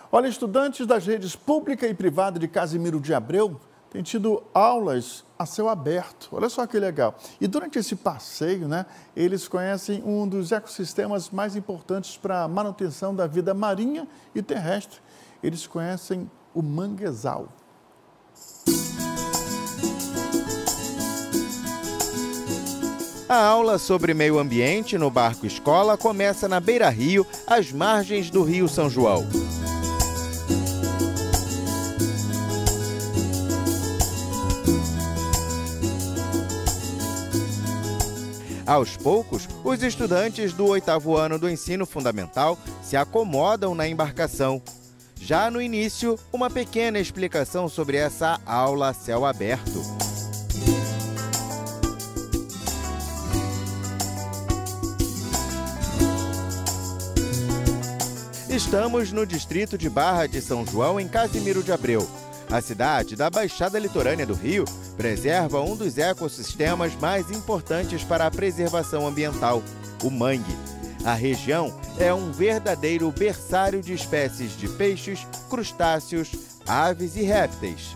Olha, estudantes das redes pública e privada de Casimiro de Abreu têm tido aulas a céu aberto. Olha só que legal. E durante esse passeio, eles conhecem um dos ecossistemas mais importantes para a manutenção da vida marinha e terrestre. Eles conhecem o manguezal. A aula sobre meio ambiente no barco escola começa na beira-rio, às margens do Rio São João. Aos poucos, os estudantes do 8º ano do ensino fundamental se acomodam na embarcação. Já no início, uma pequena explicação sobre essa aula a céu aberto. Estamos no distrito de Barra de São João, em Casimiro de Abreu. A cidade da Baixada Litorânea do Rio preserva um dos ecossistemas mais importantes para a preservação ambiental, o mangue. A região é um verdadeiro berçário de espécies de peixes, crustáceos, aves e répteis.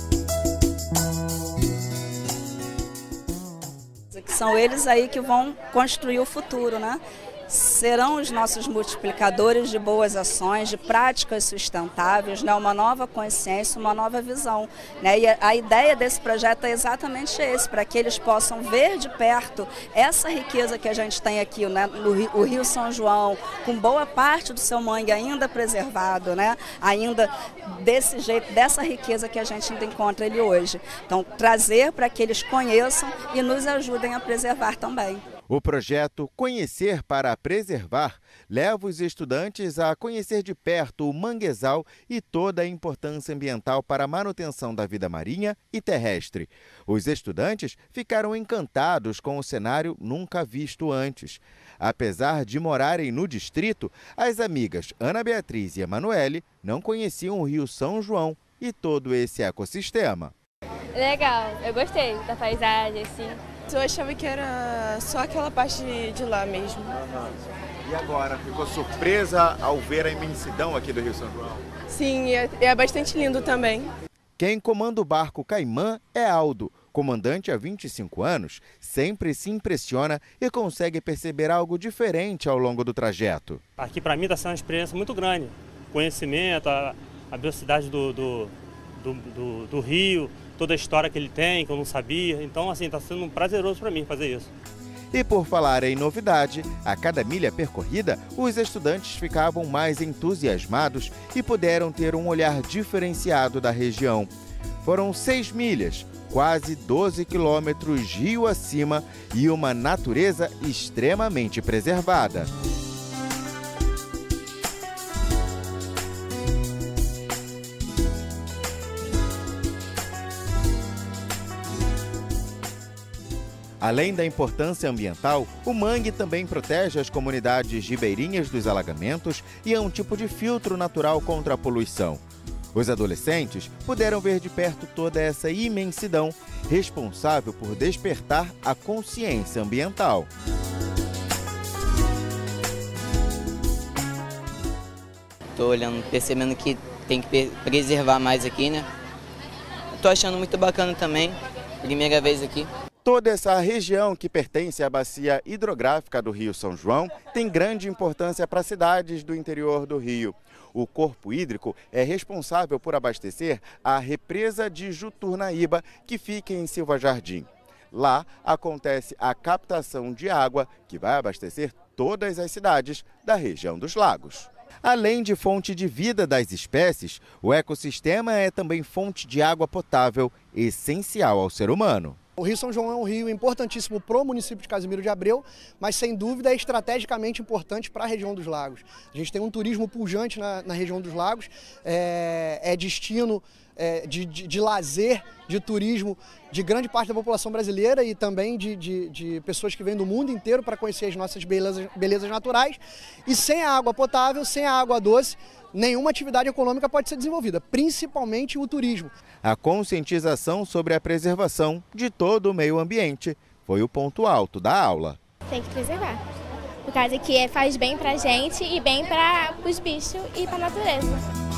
São eles aí que vão construir o futuro, Serão os nossos multiplicadores de boas ações, de práticas sustentáveis, uma nova consciência, uma nova visão. E a ideia desse projeto é exatamente esse, para que eles possam ver de perto essa riqueza que a gente tem aqui, no Rio São João, com boa parte do seu mangue ainda preservado, ainda desse jeito, dessa riqueza que a gente ainda encontra ele hoje. Então, trazer para que eles conheçam e nos ajudem a preservar também. O projeto Conhecer para Preservar leva os estudantes a conhecer de perto o manguezal e toda a importância ambiental para a manutenção da vida marinha e terrestre. Os estudantes ficaram encantados com o cenário nunca visto antes. Apesar de morarem no distrito, as amigas Ana Beatriz e Emanuele não conheciam o Rio São João e todo esse ecossistema. Legal, eu gostei da paisagem, assim. Eu achava que era só aquela parte de lá mesmo. E agora, ficou surpresa ao ver a imensidão aqui do Rio São João? Sim, é bastante lindo também. Quem comanda o barco Caimã é Aldo. Comandante há 25 anos, sempre se impressiona e consegue perceber algo diferente ao longo do trajeto. Aqui para mim está sendo uma experiência muito grande. Conhecimento, a velocidade do rio, toda a história que ele tem, que eu não sabia. Então, assim, está sendo prazeroso para mim fazer isso. E por falar em novidade, a cada milha percorrida, os estudantes ficavam mais entusiasmados e puderam ter um olhar diferenciado da região. Foram 6 milhas, quase 12 quilômetros rio acima e uma natureza extremamente preservada. Além da importância ambiental, o mangue também protege as comunidades ribeirinhas dos alagamentos e é um tipo de filtro natural contra a poluição. Os adolescentes puderam ver de perto toda essa imensidão, responsável por despertar a consciência ambiental. Estou olhando, percebendo que tem que preservar mais aqui, Estou achando muito bacana também, primeira vez aqui. Toda essa região que pertence à bacia hidrográfica do Rio São João tem grande importância para cidades do interior do Rio. O corpo hídrico é responsável por abastecer a represa de Juturnaíba, que fica em Silva Jardim. Lá acontece a captação de água que vai abastecer todas as cidades da região dos lagos. Além de fonte de vida das espécies, o ecossistema é também fonte de água potável, essencial ao ser humano. O Rio São João é um rio importantíssimo para o município de Casimiro de Abreu, mas sem dúvida é estrategicamente importante para a região dos lagos. A gente tem um turismo pujante na região dos lagos, é destino de lazer, de turismo de grande parte da população brasileira e também de pessoas que vêm do mundo inteiro para conhecer as nossas belezas naturais. E sem a água potável, sem a água doce, nenhuma atividade econômica pode ser desenvolvida, principalmente o turismo. A conscientização sobre a preservação de todo o meio ambiente foi o ponto alto da aula. Tem que preservar, por causa que faz bem para a gente e bem para os bichos e para a natureza.